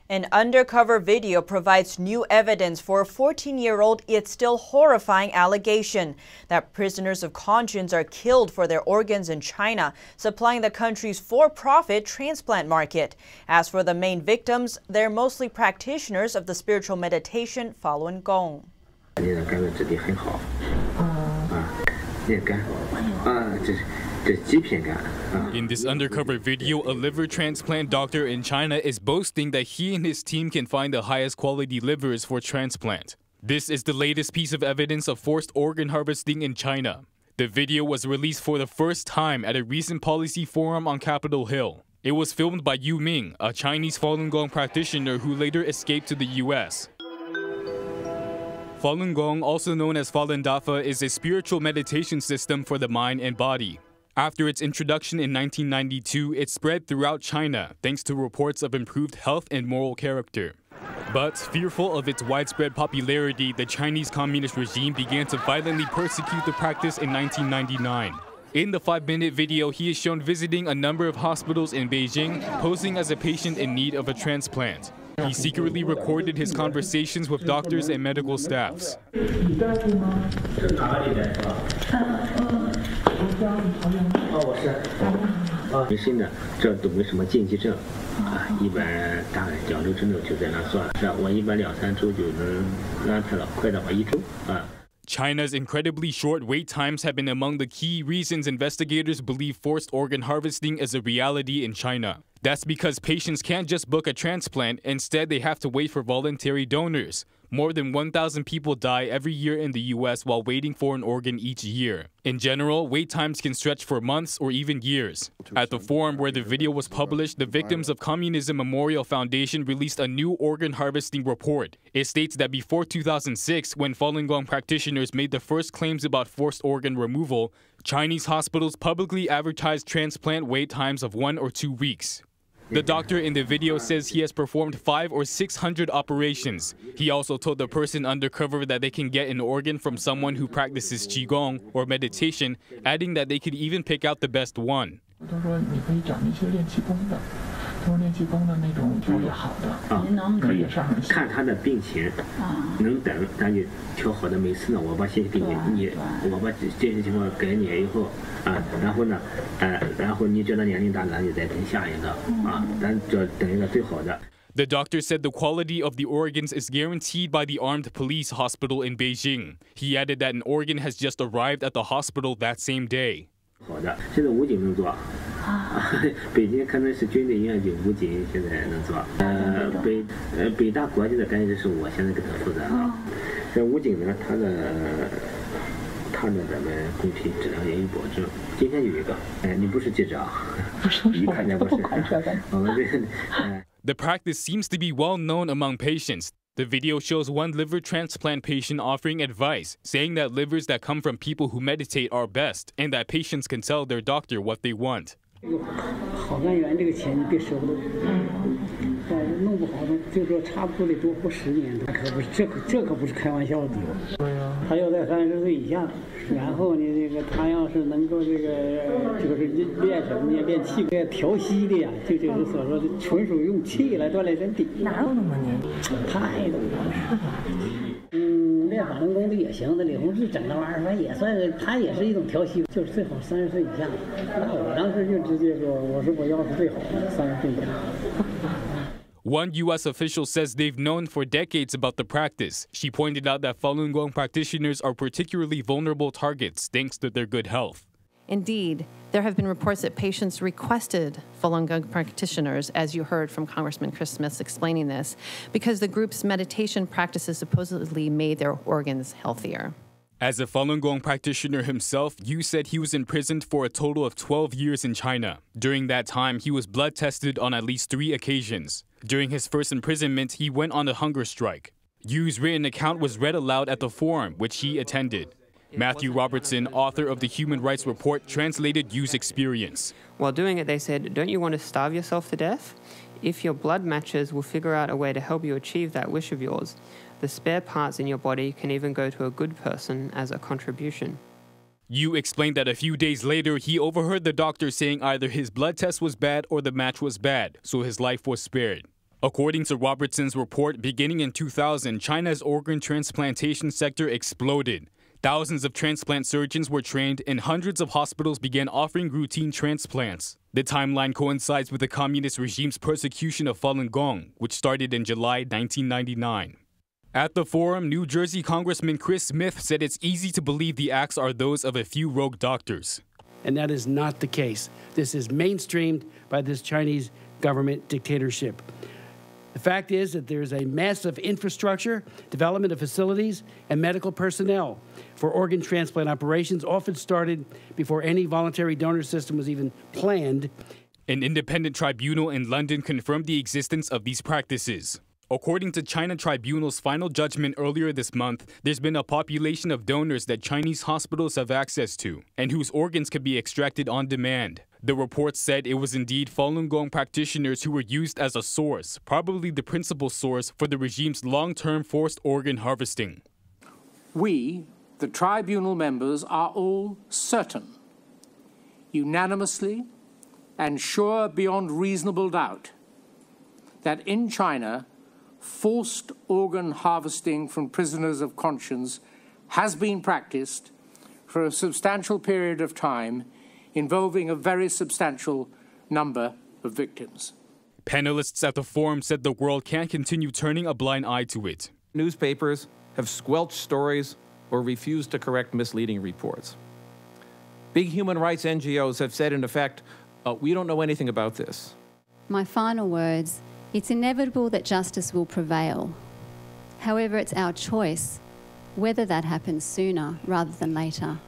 An undercover video provides new evidence for a 14-year-old yet still horrifying allegation that prisoners of conscience are killed for their organs in China, supplying the country's for-profit transplant market. As for the main victims, they're mostly practitioners of the spiritual meditation Falun Gong. In this undercover video, a liver transplant doctor in China is boasting that he and his team can find the highest quality livers for transplant. This is the latest piece of evidence of forced organ harvesting in China. The video was released for the first time at a recent policy forum on Capitol Hill. It was filmed by Yu Ming, a Chinese Falun Gong practitioner who later escaped to the US. Falun Gong, also known as Falun Dafa, is a spiritual meditation system for the mind and body. After its introduction in 1992, it spread throughout China thanks to reports of improved health and moral character. But fearful of its widespread popularity, the Chinese communist regime began to violently persecute the practice in 1999. In the 5-minute video, he is shown visiting a number of hospitals in Beijing, posing as a patient in need of a transplant. He secretly recorded his conversations with doctors and medical staffs. China's incredibly short wait times have been among the key reasons investigators believe forced organ harvesting is a reality in China. That's because patients can't just book a transplant, instead they have to wait for voluntary donors. More than 1,000 people die every year in the US while waiting for an organ each year. In general, wait times can stretch for months or even years. At the forum where the video was published, the Victims of Communism Memorial Foundation released a new organ harvesting report. It states that before 2006, when Falun Gong practitioners made the first claims about forced organ removal, Chinese hospitals publicly advertised transplant wait times of 1 or 2 weeks. The doctor in the video says he has performed 500 or 600 operations. He also told the person undercover that they can get an organ from someone who practices Qigong or meditation, adding that they could even pick out the best one. The doctor said the quality of the organs is guaranteed by the armed police hospital in Beijing. He added that an organ has just arrived at the hospital that same day. The practice seems to be well known among patients. The video shows one liver transplant patient offering advice, saying that livers that come from people who meditate are best, and that patients can tell their doctor what they want. One U.S. official says they've known for decades about the practice. She pointed out that Falun Gong practitioners are particularly vulnerable targets thanks to their good health. Indeed, there have been reports that patients requested Falun Gong practitioners, as you heard from Congressman Chris Smith explaining this, because the group's meditation practices supposedly made their organs healthier. As a Falun Gong practitioner himself, Yu said he was imprisoned for a total of 12 years in China. During that time, he was blood tested on at least 3 occasions. During his first imprisonment, he went on a hunger strike. Yu's written account was read aloud at the forum, which he attended. Matthew Robertson, author of the Human Rights Report, translated Yu's experience. While doing it, they said, "Don't you want to starve yourself to death? If your blood matches, we'll figure out a way to help you achieve that wish of yours. The spare parts in your body can even go to a good person as a contribution." Yu explained that a few days later, he overheard the doctor saying either his blood test was bad or the match was bad, so his life was spared. According to Robertson's report, beginning in 2000, China's organ transplantation sector exploded. Thousands of transplant surgeons were trained, and hundreds of hospitals began offering routine transplants. The timeline coincides with the communist regime's persecution of Falun Gong, which started in July 1999. At the forum, New Jersey Congressman Chris Smith said it's easy to believe the acts are those of a few rogue doctors. And that is not the case. This is mainstreamed by this Chinese government dictatorship. The fact is that there is a massive infrastructure, development of facilities, and medical personnel for organ transplant operations, often started before any voluntary donor system was even planned. An independent tribunal in London confirmed the existence of these practices. According to China Tribunal's final judgment earlier this month, there's been a population of donors that Chinese hospitals have access to, and whose organs can be extracted on demand. The report said it was indeed Falun Gong practitioners who were used as a source, probably the principal source for the regime's long-term forced organ harvesting. We, the tribunal members, are all certain, unanimously and sure beyond reasonable doubt, that in China, forced organ harvesting from prisoners of conscience has been practiced for a substantial period of time, involving a very substantial number of victims. Panelists at the forum said the world can't continue turning a blind eye to it. Newspapers have squelched stories or refused to correct misleading reports. Big human rights NGOs have said, in effect, we don't know anything about this. My final words: it's inevitable that justice will prevail. However, it's our choice whether that happens sooner rather than later.